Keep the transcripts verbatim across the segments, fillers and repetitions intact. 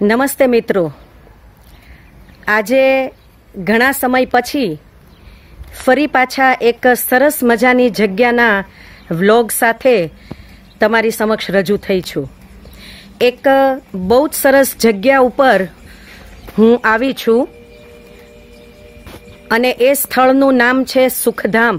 નમસ્તે મિત્રો, આજે ઘણા સમય પછી ફરી પાછા એક સરસ મજાની જગ્યાના વ્લોગ સાથે તમારી સમક્ષ રજૂ થઈ છું. એક બહુ જ સરસ જગ્યા ઉપર હું આવી છું અને એ સ્થળનું નામ છે સુખધામ.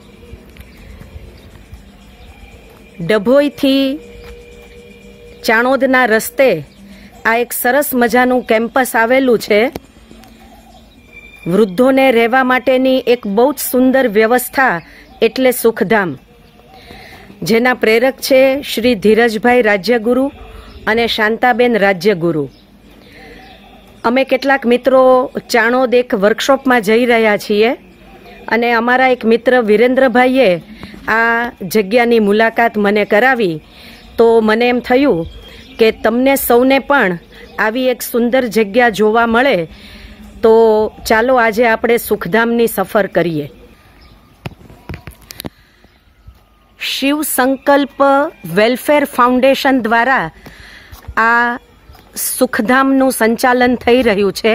ડભોઈથી ચાણોદના રસ્તે આ એક સરસ મજાનું કેમ્પસ આવેલું છે. વૃદ્ધોને રહેવા માટેની એક બહુ જ સુંદર વ્યવસ્થા એટલે સુખધામ, જેના પ્રેરક છે શ્રી ધીરજભાઈ રાજ્યગુરુ અને શાંતાબેન રાજ્યગુરુ. અમે કેટલાક મિત્રો ચાણોદ એક વર્કશોપમાં જઈ રહ્યા છીએ અને અમારા એક મિત્ર વિરેન્દ્રભાઈએ આ જગ્યાની મુલાકાત મને કરાવી. તો મને એમ થયું કે તમને સૌને પણ આવી એક સુંદર જગ્યા જોવા મળે, તો ચાલો આજે આપણે સુખધામની સફર કરીએ. શિવ સંકલ્પ વેલફેર ફાઉન્ડેશન દ્વારા આ સુખધામનું સંચાલન થઈ રહ્યું છે.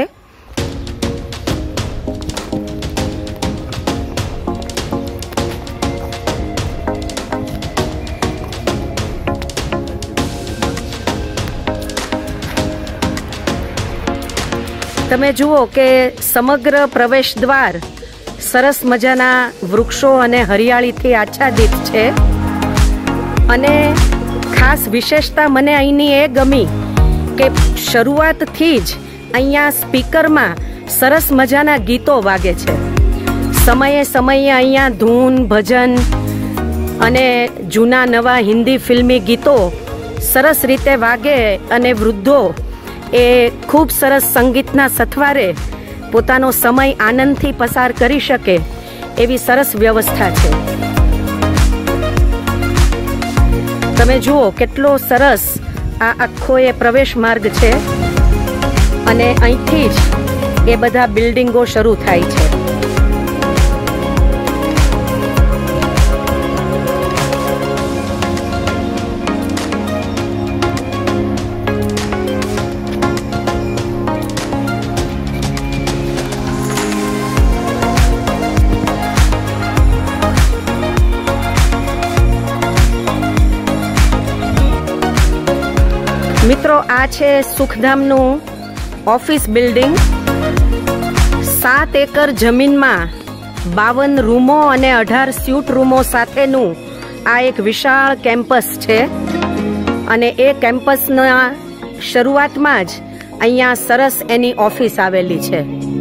તમે જુઓ કે સમગ્ર પ્રવેશ દ્વાર સરસ મજાના વૃક્ષો અને હરિયાળીથી આચ્છાદિત છે. અને ખાસ વિશેષતા મને અહીંની એ ગમી કે શરૂઆતથી જ અહીંયા સ્પીકરમાં સરસ મજાના ગીતો વાગે છે. સમયે સમયે અહીંયા ધૂન, ભજન અને જૂના નવા હિન્દી ફિલ્મી ગીતો સરસ રીતે વાગે અને વૃદ્ધો એ ખૂબ સરસ સંગીતના સથવારે પોતાનો સમય આનંદથી પસાર કરી શકે એવી સરસ વ્યવસ્થા છે. તમે જુઓ કેટલો સરસ આ આખો એ પ્રવેશ માર્ગ છે અને અહીંથી જ એ બધા બિલ્ડિંગો શરૂ થાય છે. મિત્રો, આ છે સુખધામનું ઓફિસ બિલ્ડિંગ. સાત એકર જમીનમાં બાવન રૂમો અને અઢાર સ્યુટ રૂમો સાથેનું આ એક વિશાળ કેમ્પસ છે. અને એ કેમ્પસના શરૂઆતમાં જ અહીંયા સરસ એની ઓફિસ આવેલી છે.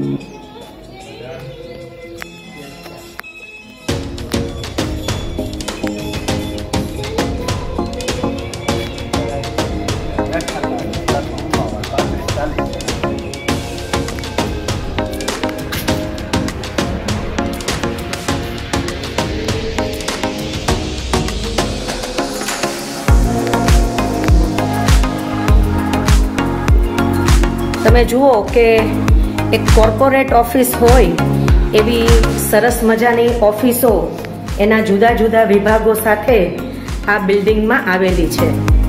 તમે જુઓ કે એક કોર્પોરેટ ઓફિસ હોય એવી સરસ મજાની ઓફિસો એના જુદા જુદા વિભાગો સાથે આ બિલ્ડિંગમાં આવેલી છે.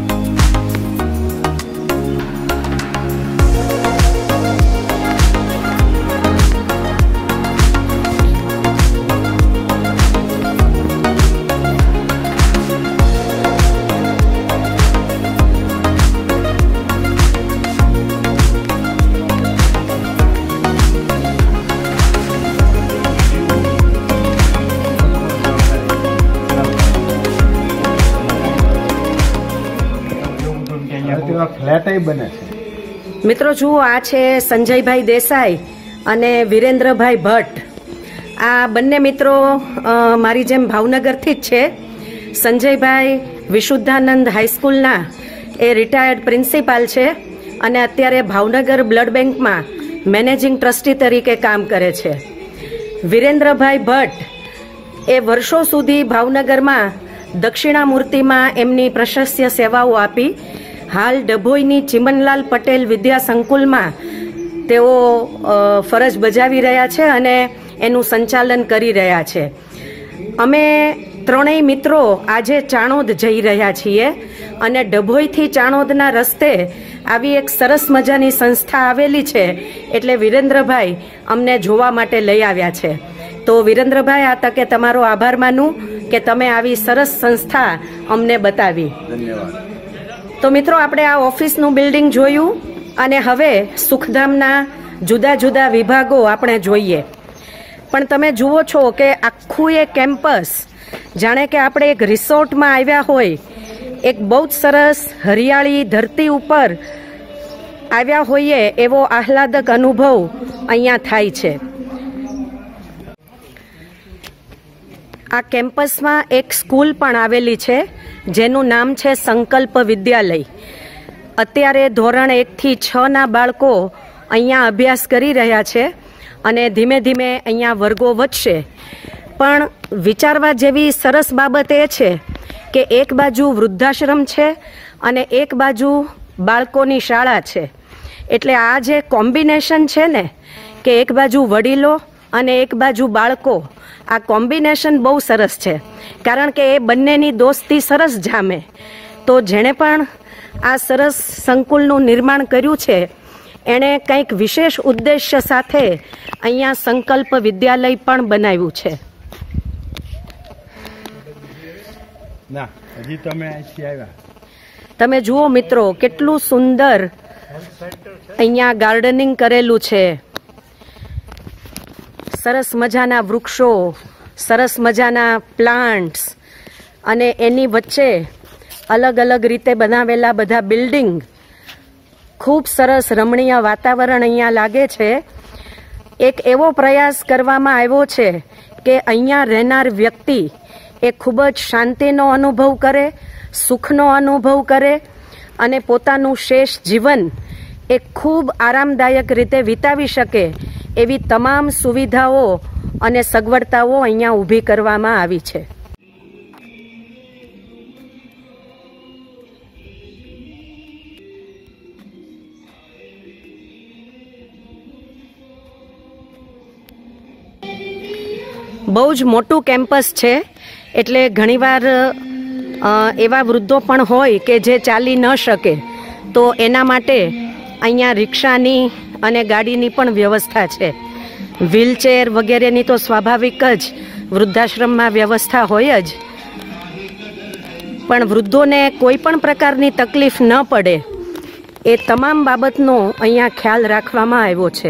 મિત્રો જુઓ, આ છે સંજયભાઈ દેસાઈ અને વિરેન્દ્રભાઈ ભટ્ટ. આ બંને મિત્રો મારી જેમ ભાવનગરથી જ છે. સંજયભાઈ વિશુદ્ધાનંદ હાઈસ્કૂલના એ રિટાયર્ડ પ્રિન્સિપાલ છે અને અત્યારે ભાવનગર બ્લડ બેંકમાં મેનેજિંગ ટ્રસ્ટી તરીકે કામ કરે છે. વિરેન્દ્રભાઈ ભટ્ટ એ વર્ષો સુધી ભાવનગરમાં દક્ષિણામૂર્તિમાં એમની પ્રશસ્ય સેવાઓ આપી. હાલ ડભોઈની ચિમનલાલ પટેલ વિદ્યા સંકુલમાં તેઓ ફરજ બજાવી રહ્યા છે અને એનું સંચાલન કરી રહ્યા છે. અમે ત્રણેય મિત્રો આજે ચાણોદ જઈ રહ્યા છીએ અને ડભોઈથી ચાણોદના રસ્તે આવી એક સરસ મજાની સંસ્થા આવેલી છે એટલે વિરેન્દ્રભાઈ અમને જોવા માટે લઈ આવ્યા છે. તો વિરેન્દ્રભાઈ, આ તકે તમારો આભાર માનું કે તમે આવી સરસ સંસ્થા અમને બતાવી. ધન્યવાદ. તો મિત્રો, આપણે આ ઓફિસનું બિલ્ડિંગ જોયું અને હવે સુખધામના જુદા જુદા વિભાગો આપણે જોઈએ. પણ તમે જુઓ છો કે આખું એ કેમ્પસ જાણે કે આપણે એક રિસોર્ટમાં આવ્યા હોય, એક બહુ જ સરસ હરિયાળી ધરતી ઉપર આવ્યા હોઈએ એવો આહલાદક અનુભવ અહીંયા થાય છે. આ કેમ્પસમાં એક સ્કૂલ પણ આવેલી છે જેનું નામ છે સંકલ્પ વિદ્યાલય. અત્યારે ધોરણ એકથી છ ના બાળકો અહીંયા અભ્યાસ કરી રહ્યા છે અને ધીમે ધીમે અહીંયા વર્ગો વધશે. પણ વિચારવા જેવી સરસ બાબત એ છે કે એક બાજુ વૃદ્ધાશ્રમ છે અને એક બાજુ બાળકોની શાળા છે. એટલે આ જે કોમ્બિનેશન છે ને કે એક બાજુ વડીલો અને એક બાજુ બાળકો, આ કોમ્બિનેશન બહુ સરસ છે. કારણ કે એ બંનેની દોસ્તી સરસ જામે. તો જેણે પણ આ સરસ સંકુલનું નિર્માણ કર્યું છે એણે કંઈક વિશેષ ઉદ્દેશ્ય સાથે અહીંયા સંકલ્પ વિદ્યાલય પણ બનાવ્યું છે. ના, હજી તમે અહીંથી આવ્યા. તમે જુઓ મિત્રો, કેટલું સુંદર અહીંયા ગાર્ડનિંગ કરેલું છે. સરસ મજાના વૃક્ષો, સરસ મજાના પ્લાન્ટ્સ અને એની વચ્ચે અલગ અલગ રીતે બનાવેલા બધા બિલ્ડિંગ. ખૂબ સરસ રમણીય વાતાવરણ અહીંયા લાગે છે. એક એવો પ્રયાસ કરવામાં આવ્યો છે કે અહીંયા રહેનાર વ્યક્તિ એ ખૂબ જ શાંતિનો અનુભવ કરે, સુખનો અનુભવ કરે અને પોતાનું શેષ જીવન એ ખૂબ આરામદાયક રીતે વિતાવી શકે એવી તમામ સુવિધાઓ અને સગવડતાઓ અહીંયા ઊભી કરવામાં આવી છે. બહુ જ મોટું કેમ્પસ છે એટલે ઘણીવાર એવા વૃદ્ધો પણ હોય કે જે ચાલી ન શકે, તો એના માટે અહીંયા રિક્ષાની અને ગાડીની પણ વ્યવસ્થા છે. વ્હીલચેર વગેરેની તો સ્વાભાવિક જ વૃદ્ધાશ્રમમાં વ્યવસ્થા હોય જ, પણ વૃદ્ધોને કોઈ પણ પ્રકારની તકલીફ ન પડે એ તમામ બાબતનો અહીંયા ખ્યાલ રાખવામાં આવ્યો છે.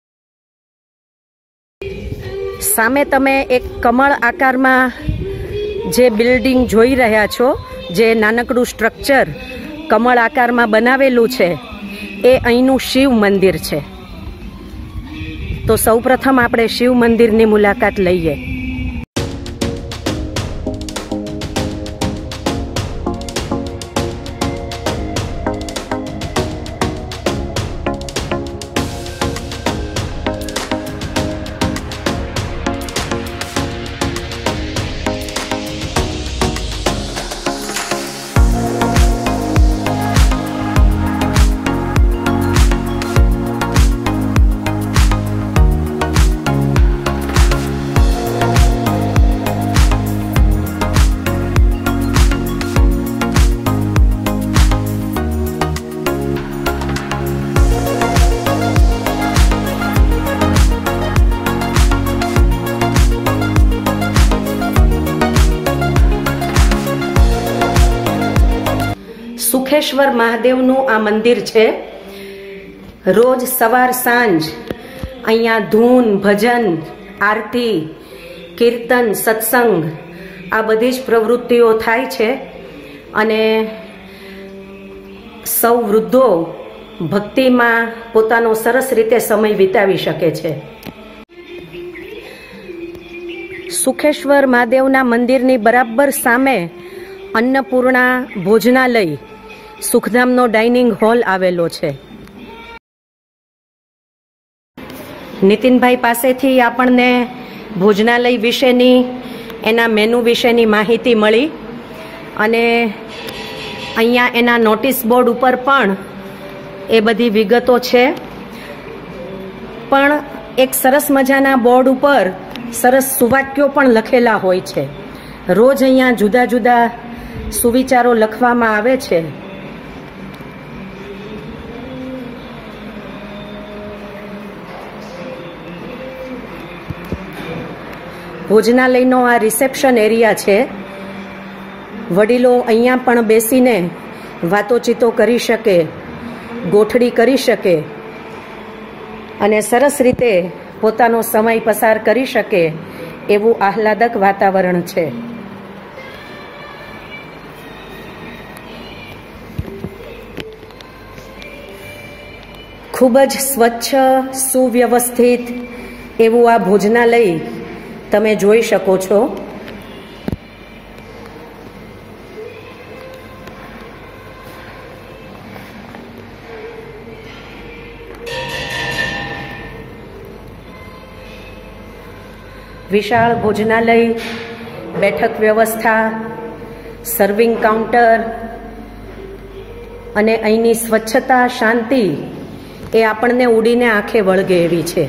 સામે તમે એક કમળ આકારમાં જે બિલ્ડિંગ જોઈ રહ્યા છો, જે નાનકડું સ્ટ્રક્ચર કમળ આકારમાં બનાવેલું છે, એ અહીંનું શિવ મંદિર છે. તો સૌપ્રથમ આપણે શિવ મંદિરની મુલાકાત લઈએ. સુખેશ્વર મહાદેવનું આ મંદિર છે. રોજ સવાર સાંજ અહીંયા ધૂન, ભજન, આરતી, કીર્તન, સત્સંગ આ બધી જ પ્રવૃત્તિઓ થાય છે અને સૌ વૃદ્ધો ભક્તિમાં પોતાનો સરસ રીતે સમય વિતાવી શકે છે. સુખેશ્વર મહાદેવના મંદિરની બરાબર સામે અન્નપૂર્ણા ભોજનાલય સુખધામનો ડાઇનિંગ હોલ આવેલો છે. નીતિનભાઈ પાસેથી આપણને ભોજનાલય વિશેની, એના મેનુ વિશેની માહિતી મળી અને અહીંયા એના નોટિસ બોર્ડ ઉપર પણ એ બધી વિગતો છે. પણ એક સરસ મજાના બોર્ડ ઉપર સરસ સુવાક્યો પણ લખેલા હોય છે. રોજ અહીંયા જુદા જુદા સુવિચારો લખવામાં આવે છે. ભોજનાલયનો આ રિસેપ્શન એરિયા છે. વડીલો અહીંયા પણ બેસીને વાતોચીતો કરી શકે, ગોઠડી કરી શકે અને સરસ રીતે પોતાનો સમય પસાર કરી શકે એવું આહલાદક વાતાવરણ છે. ખૂબ જ સ્વચ્છ, સુવ્યવસ્થિત એવું આ ભોજનાલય તમે જોઈ શકો છો. વિશાળ ભોજનાલય, બેઠક વ્યવસ્થા, સર્વિંગ કાઉન્ટર અને અહીંની સ્વચ્છતા, શાંતિ એ આપણને ઉડીને આંખે વળગે એવી છે.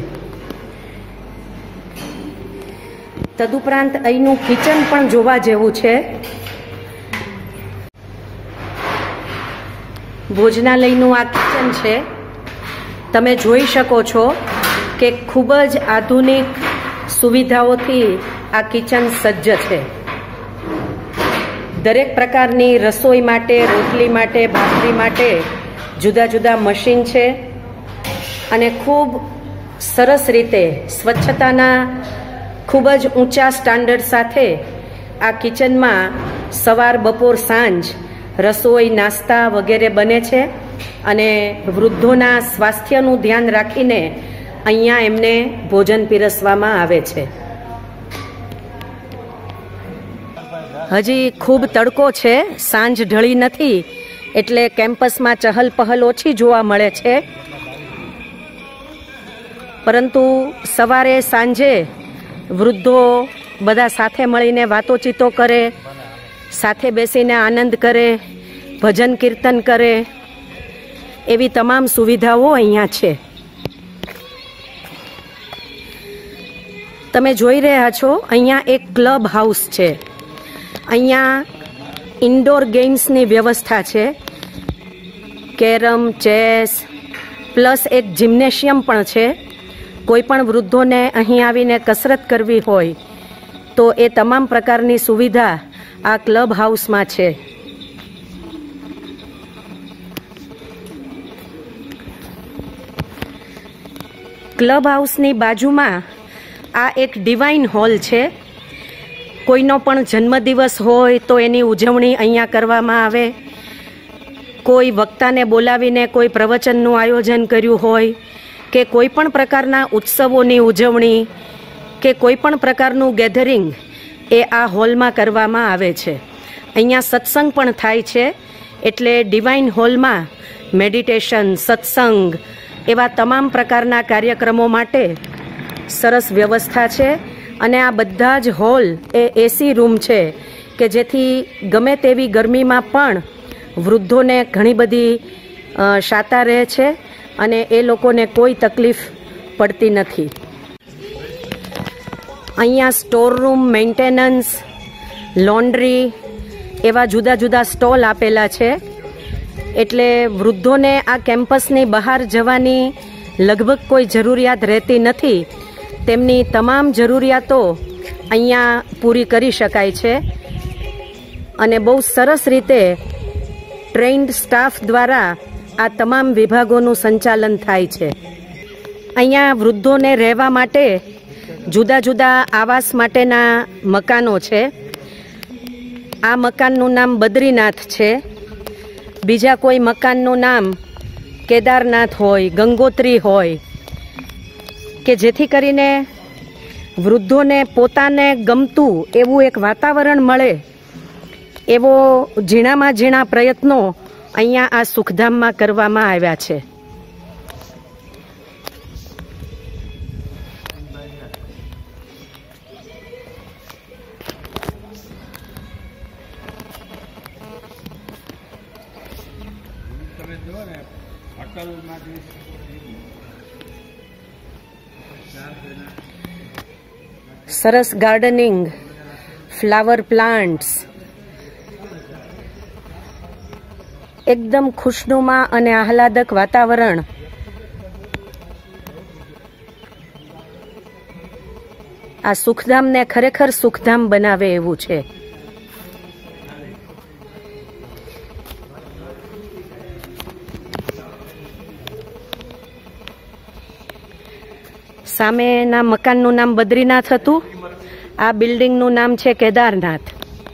તદુપરાંત અહીંનું કિચન પણ જોવા જેવું છે. ભોજનાલયનું આ કિચન છે. તમે જોઈ શકો છો કે ખૂબ જ આધુનિક સુવિધાઓથી આ કિચન સજ્જ છે. દરેક પ્રકારની રસોઈ માટે, રોટલી માટે, ભાખરી માટે જુદા જુદા મશીન છે અને ખૂબ સરસ રીતે સ્વચ્છતાના ખૂબ જ ઊંચા સ્ટાન્ડર્ડ સાથે આ કિચનમાં સવાર, બપોર, સાંજ રસોઈ, નાસ્તા વગેરે બને છે અને વૃદ્ધોના સ્વાસ્થ્યનું ધ્યાન રાખીને અહીંયા એમને ભોજન પીરસવામાં આવે છે. હજી ખૂબ તડકો છે, સાંજ ઢળી નથી એટલે કેમ્પસમાં ચહલ પહલ ઓછી જોવા મળે છે. પરંતુ સવારે, સાંજે વૃદ્ધો બધા સાથે મળીને વાતોચીતો કરે, સાથે બેસીને આનંદ કરે, ભજન કીર્તન કરે એવી તમામ સુવિધાઓ અહીંયા છે. તમે જોઈ રહ્યા છો અહીંયા એક ક્લબ હાઉસ છે. અહીંયા ઇન્ડોર ગેમ્સની વ્યવસ્થા છે. કેરમ, ચેસ પ્લસ એક જિમ્નેશિયમ પણ છે. કોઈ પણ વૃદ્ધોને અહીં આવીને કસરત કરવી હોય તો એ તમામ પ્રકારની સુવિધા આ ક્લબ હાઉસમાં છે. ક્લબ હાઉસની બાજુમાં આ એક ડિવાઇન હોલ છે. કોઈનો પણ જન્મદિવસ હોય તો એની ઉજવણી અહીંયા કરવામાં આવે. કોઈ વક્તાને બોલાવીને કોઈ પ્રવચનનું આયોજન કર્યું હોય કે કોઈ પણ પ્રકારના ઉત્સવોની ઉજવણી કે કોઈ પણ પ્રકારનું ગેધરિંગ એ આ હોલમાં કરવામાં આવે છે. અહીંયા સત્સંગ પણ થાય છે. એટલે ડિવાઇન હોલમાં મેડિટેશન, સત્સંગ એવા તમામ પ્રકારના કાર્યક્રમો માટે સરસ વ્યવસ્થા છે. અને આ બધા જ હોલ એ એસી રૂમ છે કે જેથી ગમે તેવી ગરમીમાં પણ વૃદ્ધોને ઘણી બધી શાતા રહે છે અને એ લોકોને કોઈ તકલીફ પડતી નથી. અહીંયા સ્ટોર રૂમ, મેન્ટેનન્સ, લોન્ડ્રી એવા જુદા જુદા સ્ટોલ આપેલા છે. એટલે વૃદ્ધોને આ કેમ્પસની બહાર જવાની લગભગ કોઈ જરૂરિયાત રહેતી નથી. તેમની તમામ જરૂરિયાતો અહીંયા પૂરી કરી શકાય છે અને બહુ સરસ રીતે ટ્રેન્ડ સ્ટાફ દ્વારા આ તમામ વિભાગોનું સંચાલન થાય છે. અહીંયા વૃદ્ધોને રહેવા માટે જુદા જુદા આવાસ માટેના મકાનો છે. આ મકાનનું નામ બદ્રીનાથ છે. બીજા કોઈ મકાનનું નામ કેદારનાથ હોય, ગંગોત્રી હોય કે જેથી કરીને વૃદ્ધોને પોતાને ગમતું એવું એક વાતાવરણ મળે એવો ઝીણામાં ઝીણા પ્રયત્નો અહીંયા આ સુખધામમાં કરવામાં આવ્યા છે. સરસ ગાર્ડનિંગ, ફ્લાવર પ્લાન્ટ્સ, એકદમ ખુશનુમા અને આહલાદક વાતાવરણ. આ સુખધામને ખરેખર સુખધામ બનાવે એવું છે. સામેના મકાનનું નામ બદ્રીનાથ હતું. આ બિલ્ડિંગનું નામ છે કેદારનાથ.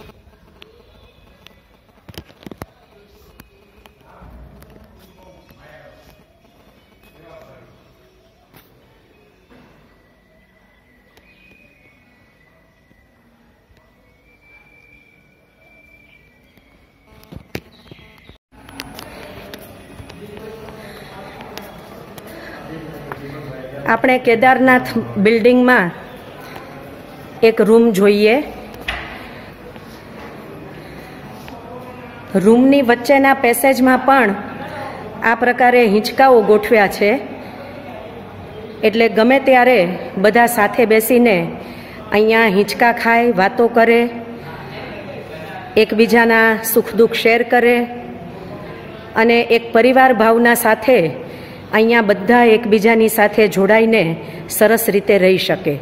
આપણે કેદારનાથ બિલ્ડિંગમાં એક રૂમ જોઈએ. રૂમની વચ્ચેના પેસેજમાં પણ આ પ્રકારે હિંચકાઓ ગોઠવ્યા છે, એટલે ગમે ત્યારે બધા સાથે બેસીને અહીંયા હિંચકા ખાય, વાતો કરે, એકબીજાના સુખ દુઃખ શેર કરે અને એક પરિવાર ભાવના સાથે અહીંયા બધા એકબીજાની સાથે જોડાઈને સરસ રીતે રહી શકે.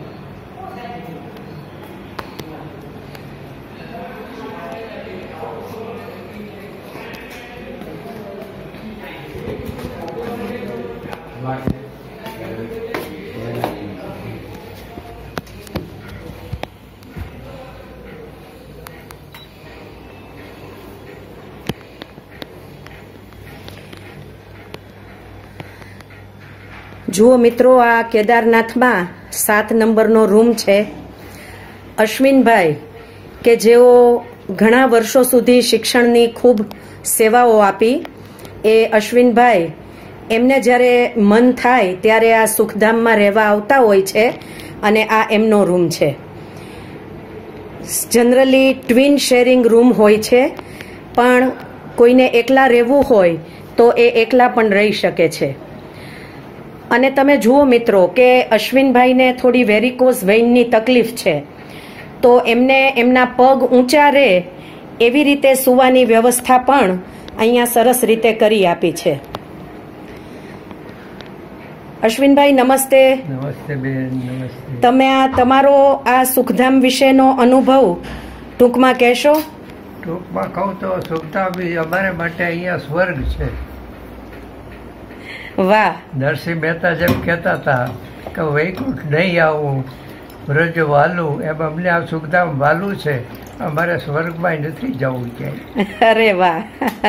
જુઓ મિત્રો, આ કેદારનાથમાં સાત નંબરનો રૂમ છે. અશ્વિનભાઈ કે જેઓ ઘણા વર્ષો સુધી શિક્ષણની ખૂબ સેવાઓ આપી, એ અશ્વિનભાઈ એમને જ્યારે મન થાય ત્યારે આ સુખધામમાં રહેવા આવતા હોય છે અને આ એમનો રૂમ છે. જનરલી ટ્વિન શેરિંગ રૂમ હોય છે, પણ કોઈને એકલા રહેવું હોય તો એ એકલા પણ રહી શકે છે. અને તમે જુઓ મિત્રો કે અશ્વિનભાઈને થોડી વેરિકોઝ વેઇનની તકલીફ છે, તો એમને એમના પગ ઊંચા રહે એવી રીતે સૂવાની વ્યવસ્થા પણ અહીંયા સરસ રીતે કરી આપી છે. અશ્વિનભાઈ નમસ્તે. નમસ્તે બેન. નમસ્તે. તમે આ તમારો આ સુખધામ વિશેનો અનુભવ ટૂંકમાં કહેશો? ટૂંકમાં કહું તો સુખધામ અમારે માટે અહીંયા સ્વર્ગ છે. વાહ. નરસિંહ મહેતા જેમ કહેતા હતા કે વૈકુંઠ નહીં આવું વ્રજ વાલું, એમ અમને આ સુખધામ વાલું છે. અમારે સ્વર્ગમાં નથી જવું ક્યાંય. અરે વાહ.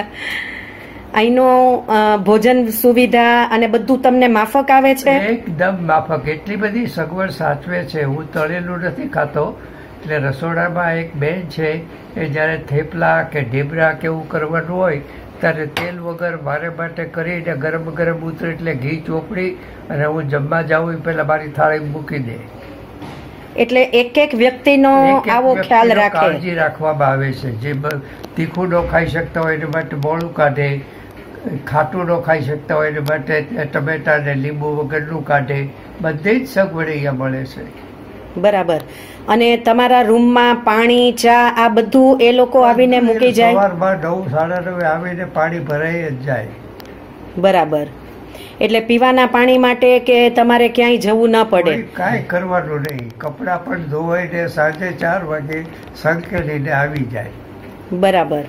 અહીંનો ભોજન સુવિધા અને બધું તમને માફક આવે છે? એકદમ માફક. એટલી બધી સગવડ સાચવે છે. હું તળેલું નથી ખાતો, એટલે રસોડામાં એક બેન છે એ જ્યારે થેપલા કે ઢીબરા કે એવું કરવાનું હોય ત્યારે તેલ વગર મારે માટે કરીને ગરમ ગરમ ઉતરે એટલે ઘી ચોપડી અને હું જમવા જાઉં એ પહેલા મારી થાળી મૂકી દે. એટલે એક એક વ્યક્તિનો આવો ખ્યાલ રાખે, કાળજી રાખવામાં આવે છે. જે તીખું ન ખાઈ શકતા હોય એના માટે મોળું કાઢે, ખાટું ન ખાઈ શકતા હોય એના માટે ટમેટા ને લીંબુ વગરનું કાઢે. બધી જ સગવડ અહીંયા મળે છે. બરાબર. અને તમારા રૂમમાં પાણી, ચા આ બધું એ લોકો આવીને મૂકી જાય? સવારમાં નવ સાડા નવે આવીને પાણી ભરાઈ જ જાય. બરાબર. એટલે પીવાના પાણી માટે કે તમારે ક્યાંય જવું ન પડે? કાંઈ કરવાનું નહીં. કપડાં પણ ધોવાઈને સાંજે ચાર વાગે સંકેલીને આવી જાય. બરાબર.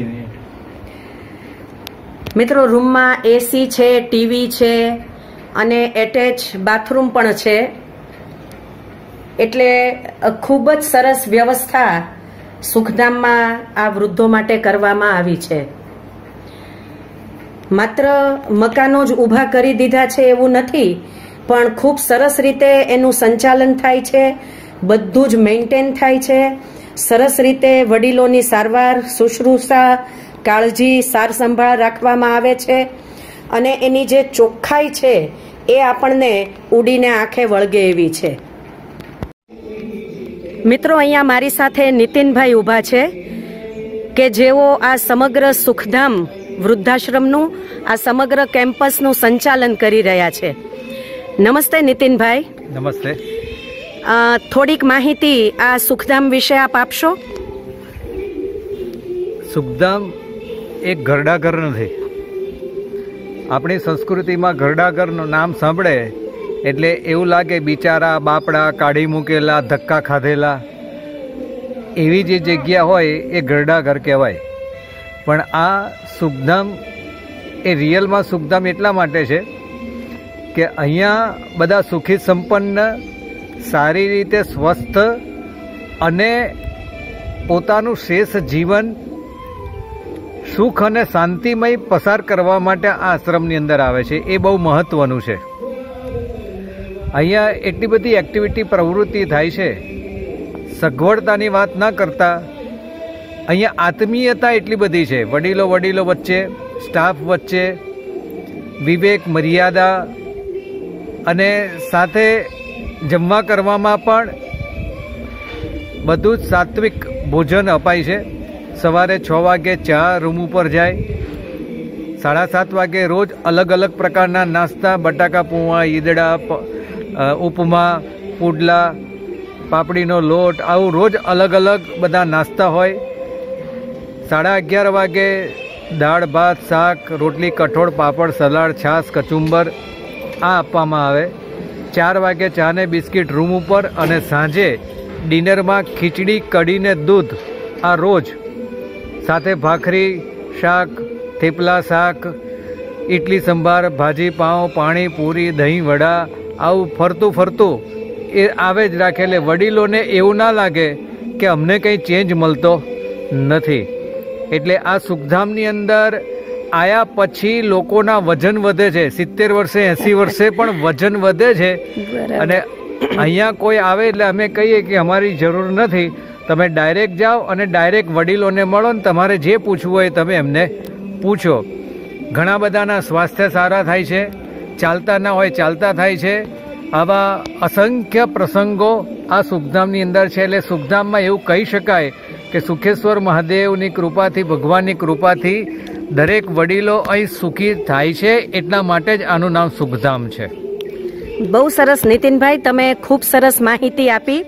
મિત્રો, રૂમમાં એસી છે, ટીવી છે અને એટેચ બાથરૂમ પણ છે, એટલે ખૂબ જ સરસ વ્યવસ્થા સુખધામમાં આ વૃદ્ધો માટે કરવામાં આવી છે. માત્ર મકાનો જ ઊભા કરી દીધા છે એવું નથી, પણ ખૂબ સરસ રીતે એનું સંચાલન થાય છે, બધું જ મેન્ટેન થાય છે. સરસ રીતે વડીલોની સારવાર, શુશ્રૂષા, કાળજી, સાર સંભાળ રાખવામાં આવે છે અને એની જે ચોખ્ખાઈ છે એ આપણને ઉડીને આંખે વળગે એવી છે. મિત્રો, અહીંયા મારી સાથે નીતિનભાઈ ઊભા છે કે જેઓ આ સમગ્ર સુખધામ વૃદ્ધાશ્રમનું, આ સમગ્ર કેમ્પસનું સંચાલન કરી રહ્યા છે. નમસ્તે નીતિનભાઈ. નમસ્તે. થોડીક માહિતી આ સુખધામ વિશે આપ આપશો? સુખધામ એક ઘરડાઘર નથી. આપણી સંસ્કૃતિમાં ઘરડાઘરનું નામ સાંભળે એટલે એવું લાગે બિચારા બાપડા કાઢી મૂકેલા, ધક્કા ખાધેલા, એવી જે જગ્યા હોય એ ગરડા ઘર કહેવાય. પણ આ સુખધામ એ રિયલમાં સુખધામ એટલા માટે છે કે અહીંયા બધા સુખી સંપન્ન, સારી રીતે સ્વસ્થ અને પોતાનું શેષ જીવન સુખ અને શાંતિમય પસાર કરવા માટે આ આશ્રમની અંદર આવે છે. એ બહુ મહત્વનું છે. અહીંયા એટલી બધી એક્ટિવિટી પ્રવૃત્તિ થાય છે. સગવડતાની વાત ના કરતા અહીંયા આત્મીયતા એટલી બધી છે. વડીલો વડીલો વચ્ચે, સ્ટાફ વચ્ચે વિવેક, મર્યાદા અને સાથે જમવા કરવામાં પણ બધું જ સાત્વિક ભોજન અપાય છે. સવારે છ વાગે ચા રૂમ ઉપર જાય, સાડા સાત વાગે રોજ અલગ અલગ પ્રકારના નાસ્તા, બટાકા પૂવા, ઈદડા, ઉપમા, પુડલા, પાપડીનો લોટ, આવું રોજ અલગ અલગ બધા નાસ્તા હોય. સાડા અગિયાર વાગે દાળ ભાત, શાક, રોટલી, કઠોળ, પાપડ, સલાડ, છાશ, કચુંબર આ આપવામાં આવે. ચાર વાગે ચા ને બિસ્કિટ રૂમ ઉપર, અને સાંજે ડિનરમાં ખીચડી, કઢી ને દૂધ આ રોજ, સાથે ભાખરી, શાક, થેપલા શાક, ઇડલી સંભાર, ભાજી, પાઉં, પાણી, પૂરી, દહીં, વડા, આવું ફરતું ફરતું એ આવે જ રાખે. એટલે વડીલોને એવું ના લાગે કે અમને કંઈ ચેન્જ મળતો નથી. એટલે આ સુખધામની અંદર આયા પછી લોકોના વજન વધે છે. સિત્તેર વર્ષે, એંસી વર્ષે પણ વજન વધે છે. અને અહીંયા કોઈ આવે એટલે અમે કહીએ કે અમારી જરૂર નથી, તમે ડાયરેક્ટ જાઓ અને ડાયરેક્ટ વડીલોને મળો ને તમારે જે પૂછવું હોય તમે એમને પૂછો. ઘણા બધાના સ્વાસ્થ્ય સારા થાય છે, ચાલતા ના હોય ચાલતા થાય છે. આવા અસંખ્ય પ્રસંગો આ સુખધામની અંદર છે. એટલે સુખધામમાં એવું કહી શકાય કે સુખેશ્વર મહાદેવની કૃપાથી, ભગવાનની કૃપાથી દરેક વડીલો અહીં સુખી થાય છે. એટલા માટે જ આનું નામ સુખધામ છે. બહુ સરસ નીતિનભાઈ, તમે ખૂબ સરસ માહિતી આપી.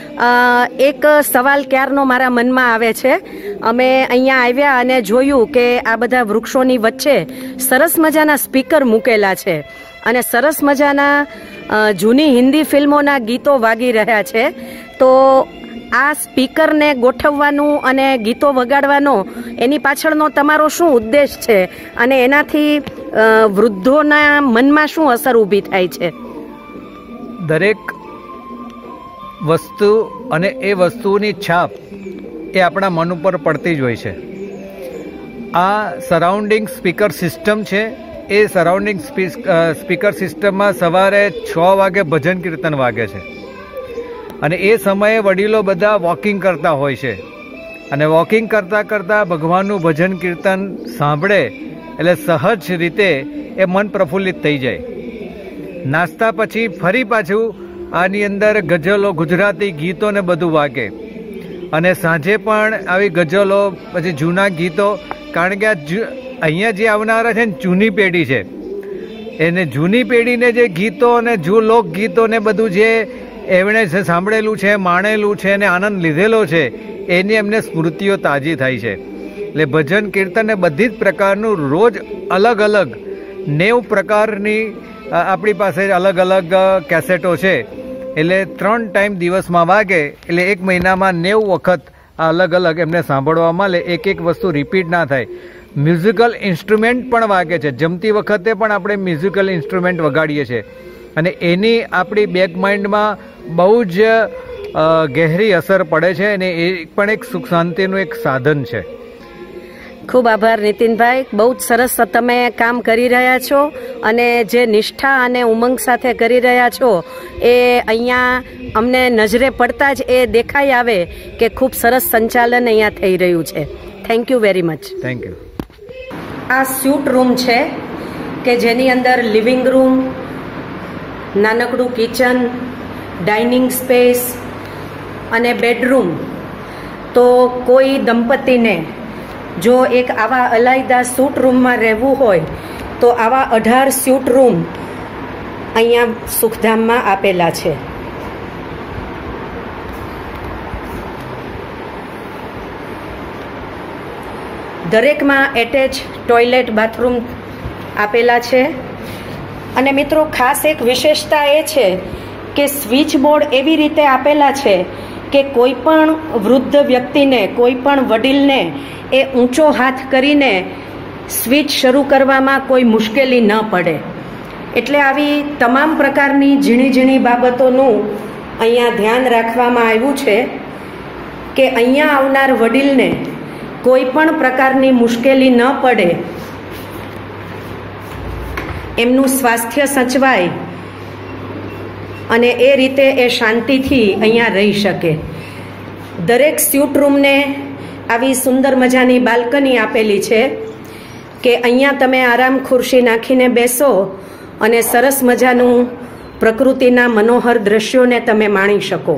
એક સવાલ ક્યારનો મારા મનમાં આવે છે. અમે અહીંયા આવ્યા અને જોયું કે આ બધા વૃક્ષોની વચ્ચે સરસ મજાના સ્પીકર મૂકેલા છે અને સરસ મજાના જૂની હિન્દી ફિલ્મોના ગીતો વાગી રહ્યા છે. તો આ સ્પીકરને ગોઠવવાનું અને ગીતો વગાડવાનો એની પાછળનો તમારો શું ઉદ્દેશ છે અને એનાથી વૃદ્ધોના મનમાં શું અસર ઊભી થાય છે? દરેક વસ્તુ અને એ વસ્તુની છાપ એ આપણા મન ઉપર પડતી જ હોય છે. આ સરાઉન્ડિંગ સ્પીકર સિસ્ટમ છે. એ સરાઉન્ડિંગ સ્પીકર સિસ્ટમમાં સવારે છ વાગે ભજન કીર્તન વાગે છે અને એ સમયે વડીલો બધા વોકિંગ કરતા હોય છે અને વોકિંગ કરતાં કરતાં ભગવાનનું ભજન કીર્તન સાંભળે એટલે સહજ રીતે એ મન પ્રફુલ્લિત થઈ જાય. નાસ્તા પછી ફરી પાછું આની અંદર ગઝલો, ગુજરાતી ગીતો ને બધું વાગે અને સાંજે પણ આવી ગઝલો, પછી જૂના ગીતો. કારણ કે આ અહીંયા જે આવનારા છે ને જૂની પેઢી છે, એને જૂની પેઢીને જે ગીતો અને જૂ લોકગીતો ને બધું જે એમણે સાંભળેલું છે, માણેલું છે ને આનંદ લીધેલો છે, એની એમને સ્મૃતિઓ તાજી થાય છે. એટલે ભજન કીર્તન ને બધી જ પ્રકારનું રોજ અલગ અલગ નેવ પ્રકારની આપણી પાસે અલગ અલગ કેસેટો છે. એટલે ત્રણ ટાઈમ દિવસમાં વાગે એટલે એક મહિનામાં નેવ વખત અલગ અલગ એમને સાંભળવા મળે. એક એક વસ્તુ રિપીટ ના થાય. મ્યુઝિકલ ઇન્સ્ટ્રુમેન્ટ પણ વાગે છે. જમતી વખતે પણ આપણે મ્યુઝિકલ ઇન્સ્ટ્રુમેન્ટ વગાડીએ છીએ અને એની આપણી બેક માઇન્ડમાં બહુ જ ગહેરી અસર પડે છે અને એ પણ એક સુખ શાંતિનું એક સાધન છે. ખૂબ આભાર નીતિનભાઈ, બહુ જ સરસ તમે કામ કરી રહ્યા છો અને જે નિષ્ઠા અને ઉમંગ સાથે કરી રહ્યા છો એ અહીંયા અમને નજરે પડતા જ એ દેખાઈ આવે કે ખૂબ સરસ સંચાલન અહીંયા થઈ રહ્યું છે. Thank you very much. Thank you. આ સ્યુટ રૂમ છે કે જેની અંદર લિવિંગ રૂમ, નાનકડું કિચન, ડાઇનિંગ સ્પેસ અને બેડરૂમ. તો કોઈ દંપતીને જો એક આવા અલાયદા સ્યુટ રૂમમાં રહેવું હોય તો આવા અઢાર સ્યુટ રૂમ અહીંયા સુખધામમાં આપેલા છે. દરેકમાં એટેચ ટોયલેટ, બાથરૂમ આપેલા છે. અને મિત્રો ખાસ એક વિશેષતા એ છે કે સ્વિચ બોર્ડ એવી રીતે આપેલા છે કે કોઈ પણ વૃદ્ધ વ્યક્તિને, કોઈ પણ વડીલને એ ઊંચો હાથ કરીને સ્વિચ શરૂ કરવામાં કોઈ મુશ્કેલી ન પડે. એટલે આવી તમામ પ્રકારની ઝીણી ઝીણી બાબતોનું અહીંયા ધ્યાન રાખવામાં આવ્યું છે કે અહીંયા આવનાર વડીલને કોઈ પણ પ્રકારની મુશ્કેલી ન પડે, એમનું સ્વાસ્થ્ય સચવાય અને એ રીતે એ શાંતિથી અહીંયા રહી શકે. દરેક સ્યુટ રૂમને આવી સુંદર મજાની બાલ્કની આપેલી છે કે અહીંયા તમે આરામ ખુરશી નાખીને બેસો અને સરસ મજાનું પ્રકૃતિના મનોહર દ્રશ્યોને તમે માણી શકો.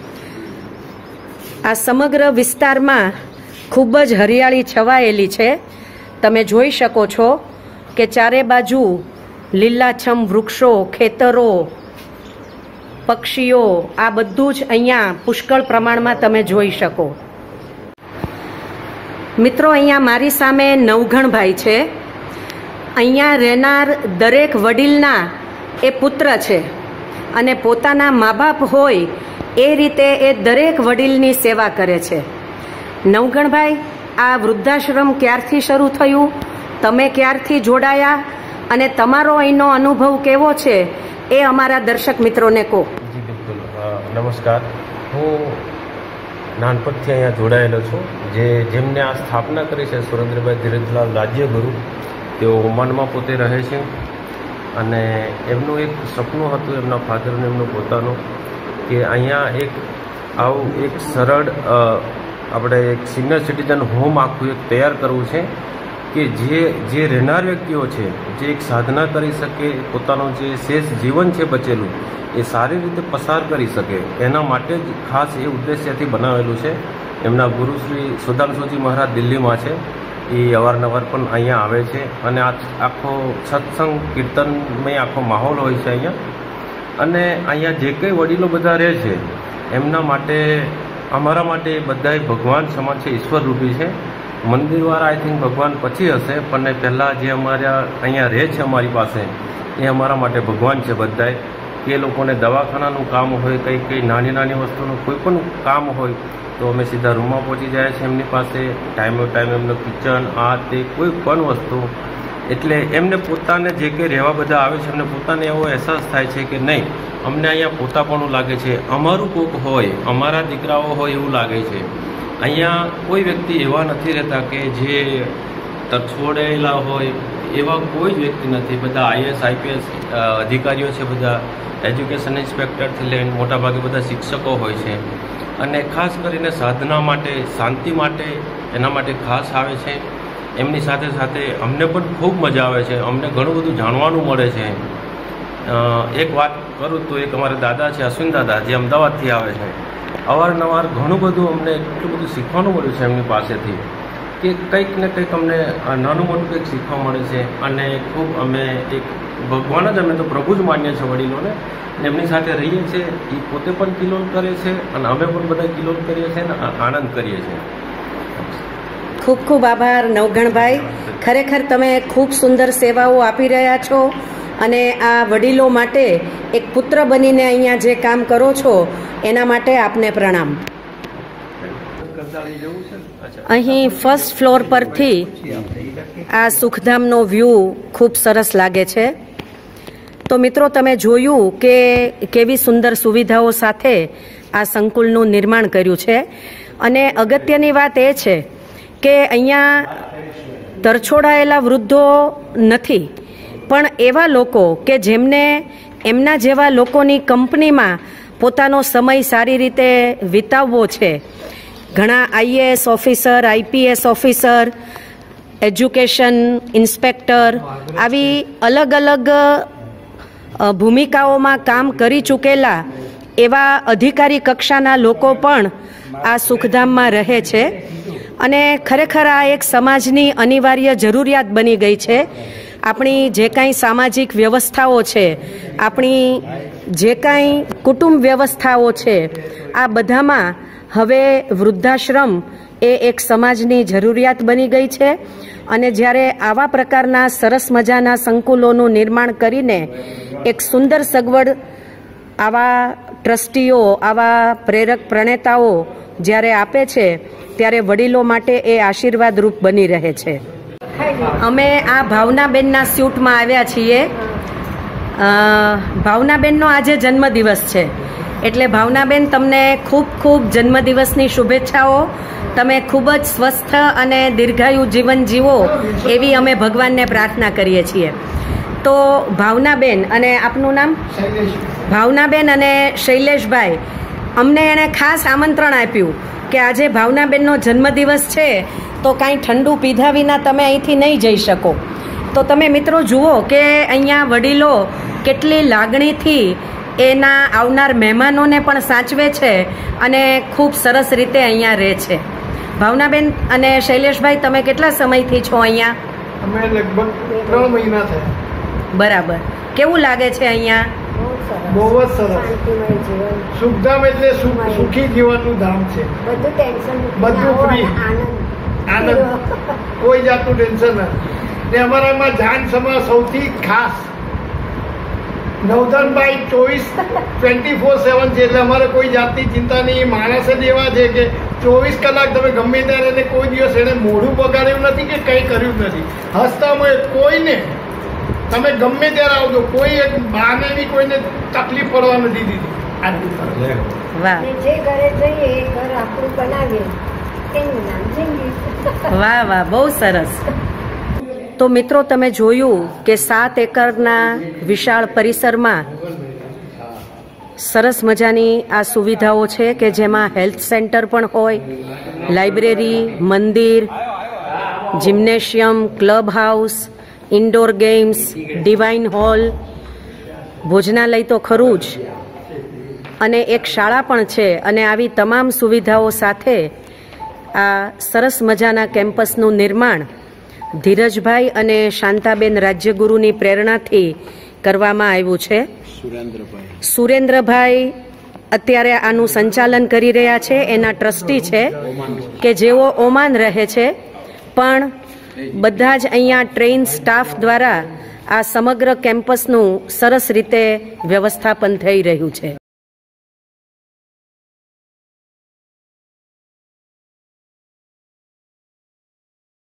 આ સમગ્ર વિસ્તારમાં ખૂબ જ હરિયાળી છવાયેલી છે. તમે જોઈ શકો છો કે ચારે બાજુ લીલાછમ વૃક્ષો, ખેતરો, પક્ષીઓ, આ બધું જ અહીંયા પુષ્કળ પ્રમાણમાં તમે જોઈ શકો. મિત્રો, અહીંયા મારી સામે નવઘણભાઈ છે. અહીંયા રહેનાર દરેક વડીલના એ પુત્ર છે અને પોતાના મા બાપ હોય એ રીતે એ દરેક વડીલની સેવા કરે છે. નવઘણભાઈ, આ વૃદ્ધાશ્રમ ક્યારથી શરૂ થયું, તમે ક્યારથી જોડાયા અને તમારો અહીંનો અનુભવ કેવો છે એ અમારા દર્શક મિત્રોને કહો. જી બિલકુલ. નમસ્કાર. હું નાનપણથી અહીંયા જોડાયેલો છું. જે જેમને આ સ્થાપના કરી છે સુરેન્દ્રભાઈ ધીરેન્દ્રલાલ રાજ્યગુરુ, તેઓ ઓમાનમાં પોતે રહે છે અને એમનું એક સપનું હતું, એમના ફાધરનું, એમનું પોતાનું, કે અહીંયા એક આવું એક સરળ આપણે એક સિનિયર સિટીઝન હોમ આખું એક તૈયાર કરવું છે કે જે જે રહેનાર વ્યક્તિઓ છે જે એક સાધના કરી શકે, પોતાનું જે શેષ જીવન છે બચેલું એ સારી રીતે પસાર કરી શકે. એના માટે જ ખાસ એ ઉદ્દેશ્યથી બનાવેલું છે. એમના ગુરુ શ્રી સુધાંશુજી મહારાજ દિલ્હીમાં છે, એ અવારનવાર પણ અહીંયા આવે છે અને આ આખો સત્સંગ કીર્તનમય આખો માહોલ હોય છે અહીંયા. અને અહીંયા જે કંઈ વડીલો બધા રહે છે એમના માટે, અમારા માટે બધાય ભગવાન સમાન છે, ઈશ્વરરૂપી છે. મંદિરવાળા આઈ થિંક ભગવાન પછી હશે, પણ પહેલાં જે અમારા અહીંયા રહે છે અમારી પાસે, એ અમારા માટે ભગવાન છે બધાય. કે લોકોને દવાખાનાનું કામ હોય, કંઈ કંઈ નાની નાની વસ્તુનું કોઈ પણ કામ હોય તો અમે સીધા રૂમમાં પહોંચી જાય છે એમની પાસે. ટાઈમે ટાઈમ એમનું કિચન, આ તે કોઈ પણ વસ્તુ, એટલે એમને પોતાને જે કંઈ રહેવા બધા આવે છે એમને પોતાને એવો અહેસાસ થાય છે કે નહીં, અમને અહીંયા પોતાપણું લાગે છે, અમારું કોક હોય, અમારા દીકરાઓ હોય એવું લાગે છે. અહીંયા કોઈ વ્યક્તિ એવા નથી રહેતા કે જે તરછોડેલા હોય, એવા કોઈ જ વ્યક્તિ નથી. બધા આઈએસ આઈપીએસ અધિકારીઓ છે, બધા એજ્યુકેશન ઇન્સ્પેક્ટરથી લઈને મોટાભાગે બધા શિક્ષકો હોય છે. અને ખાસ કરીને સાધના માટે, શાંતિ માટે, એના માટે ખાસ આવે છે. એમની સાથે સાથે અમને પણ ખૂબ મજા આવે છે, અમને ઘણું બધું જાણવાનું મળે છે. એક વાત કરું તો એક અમારા દાદા છે, અશ્વિન દાદા, જે અમદાવાદથી આવે છે. અવારનવાર ઘણું બધું અમને એટલું બધું શીખવાનું મળ્યું છે એમની પાસેથી કે કંઈક ને કંઈક અમને નાનું મોટું કંઈક શીખવા મળે છે. અને ખૂબ અમે એક ભગવાન જ, અમે તો પ્રભુ જ માનીએ છીએ વડીલોને. એમની સાથે રહીએ છીએ, એ પોતે પણ કિલોલ કરે છે અને અમે પણ બધા કિલોલ કરીએ છીએ અને આનંદ કરીએ છીએ. ખૂબ ખૂબ આભાર નવઘણભાઈ. ખરેખર તમે ખૂબ સુંદર સેવાઓ આપી રહ્યા છો અને આ વડીલો માટે એક પુત્ર બનીને અહીંયા જે કામ કરો છો એના માટે આપને પ્રણામ. અહીં ફર્સ્ટ ફ્લોર પરથી આ સુખધામનો વ્યૂ ખૂબ સરસ લાગે છે. તો મિત્રો, તમે જોયું કે કેવી સુંદર સુવિધાઓ સાથે આ સંકુલનું નિર્માણ કર્યું છે. અને અગત્યની વાત એ છે કે અહીંયા તરછોડાયેલા વૃદ્ધો નથી, પણ એવા લોકો કે જેમને એમના જેવા લોકોની કંપનીમાં પોતાનો સમય સારી રીતે વિતાવવો છે. ઘણા IAS officer, IPS officer, education inspector, આવી અલગ અલગ ભૂમિકાઓમાં કામ કરી ચૂકેલા એવા અધિકારી કક્ષાના લોકો પણ આ સુખધામમાં રહે છે. અને ખરેખર આ એક સમાજની અનિવાર્ય જરૂરિયાત બની ગઈ છે. આપણી જે કાંઈ સામાજિક વ્યવસ્થાઓ છે, આપણી જે કાંઈ કુટુંબ વ્યવસ્થાઓ છે, આ બધામાં હવે વૃદ્ધાશ્રમ એ એક સમાજની જરૂરિયાત બની ગઈ છે અને જ્યારે આવા પ્રકારના સરસ મજાના સંકુલોનું નિર્માણ કરીને એક સુંદર સગવડ આવા ટ્રસ્ટીઓ, આવા પ્રેરક પ્રણેતાઓ જ્યારે આપે છે ત્યારે વડીલો માટે એ આશીર્વાદરૂપ બની રહે છે. અમે આ ભાવનાબેનના સ્યુટમાં આવ્યા છીએ. ભાવનાબેનનો આજે જન્મદિવસ છે એટલે ભાવનાબેન તમને ખૂબ ખૂબ જન્મદિવસની શુભેચ્છાઓ. તમે ખૂબ જ સ્વસ્થ અને દીર્ઘાયુ જીવન જીવો એવી અમે ભગવાનને પ્રાર્થના કરીએ છીએ. તો ભાવનાબેન અને આપનું નામ? ભાવનાબેન અને શૈલેષભાઈ, અમને એણે ખાસ આમંત્રણ આપ્યું કે આજે ભાવનાબેનનો જન્મદિવસ છે તો કાંઈ ઠંડુ પીધા વિના તમે અહીંથી નહીં જઈ શકો. તો તમે મિત્રો જુઓ કે અહીંયા વડીલો કેટલી લાગણીથી એના આવનાર મહેમાનોને પણ સાચવે છે અને ખૂબ સરસ રીતે અહીંયા રહે છે. ભાવનાબેન અને શૈલેષભાઈ, તમે કેટલા સમયથી છો અહીંયા? અમે લગભગ ત્રણ મહિના થયા. બરાબર. કેવું લાગે છે અહીંયા? બહુ જ સરસ. સુખધામ એટલે સુખી જીવનનું ધામ છે. બધું ટેન્શન, બધું ફ્રી, આનંદ, કોઈ જાતનું ટેન્શન નથી. ને અમારામાં જાન સમા સૌથી ખાસ નવધનભાઈ ચોવીસ ટ્વેન્ટી ફોર સેવન છે એટલે અમારે કોઈ જાતની ચિંતા નહીં. માણસ જ એવા છે કે ચોવીસ કલાક તમે ગમે ત્યારે એને કોઈ દિવસ એને મોઢું બગાડ્યું નથી કે કંઈ કર્યું નથી. હસતામાં કોઈને તમે ગમે ત્યારે આવજો, કોઈ એક બાને બી કોઈને તકલીફ પડવા નથી દીધી. વાહ જે ઘરે જઈએ એ ઘર આપણું બનાવીએ એનું નામ જિંદગી. વાહ વાહ, બહુ સરસ. તો મિત્રો તમે જોયું કે સાત એકરના વિશાળ પરિસરમાં સરસ મજાની આ સુવિધાઓ છે કે જેમાં હેલ્થ સેન્ટર પણ હોય, લાઇબ્રેરી, મંદિર, gymnasium, club house, indoor games, divine hall, ભોજનાલય તો ખરું જ, અને એક શાળા પણ છે. અને આવી તમામ સુવિધાઓ સાથે આ સરસ મજાના કેમ્પસનું નિર્માણ ધીરજભાઈ અને શાંતાબેન રાજ્યગુરુની પ્રેરણાથી કરવામાં આવ્યું છે. સુરેન્દ્રભાઈ અત્યારે આનું સંચાલન કરી રહ્યા છે, એના ટ્રસ્ટી છે કે જેઓ ઓમાન રહે છે, પણ બધા જ અહીંયા ટ્રેન સ્ટાફ દ્વારા આ સમગ્ર કેમ્પસનું સરસ રીતે વ્યવસ્થાપન થઈ રહ્યું છે.